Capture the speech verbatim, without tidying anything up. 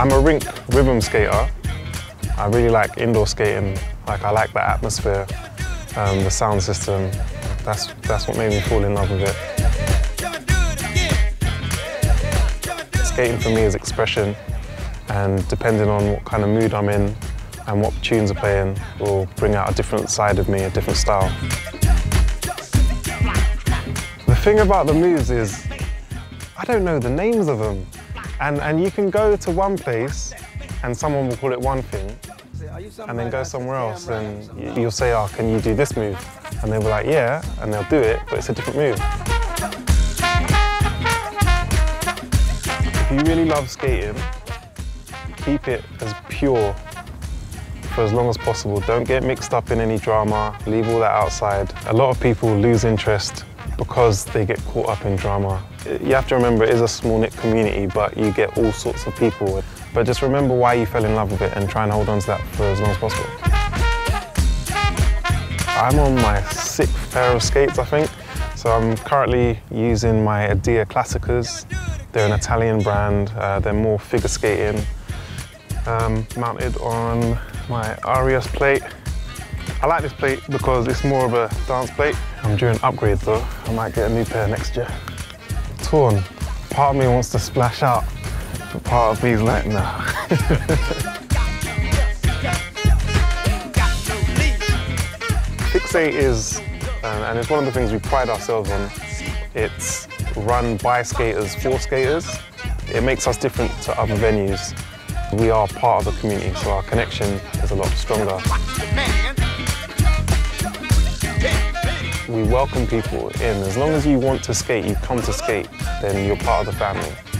I'm a rink rhythm skater. I really like indoor skating. Like I like the atmosphere, um, the sound system. That's, that's what made me fall in love with it. Skating for me is expression, and depending on what kind of mood I'm in and what tunes are playing will bring out a different side of me, a different style. The thing about the moves is, I don't know the names of them. And, and you can go to one place and someone will call it one thing, and then go somewhere else and you'll say, oh, can you do this move? And they'll be like, yeah, and they'll do it, but it's a different move. If you really love skating, keep it as pure for as long as possible. Don't get mixed up in any drama, leave all that outside. A lot of people lose interest because they get caught up in drama. You have to remember it is a small-knit community, but you get all sorts of people. But just remember why you fell in love with it and try and hold on to that for as long as possible. I'm on my sixth pair of skates, I think. So I'm currently using my Adia Classicas. They're an Italian brand. Uh, they're more figure skating. Um, mounted on my R E S plate. I like this plate because it's more of a dance plate. I'm due an upgrade though. I might get a new pair next year. Torn. Part of me wants to splash out, but part of me is like, nah. Fixate is, um, and it's one of the things we pride ourselves on, it's run by skaters for skaters. It makes us different to other venues. We are part of the community, so our connection is a lot stronger. We welcome people in. As long as you want to skate, you come to skate, then you're part of the family.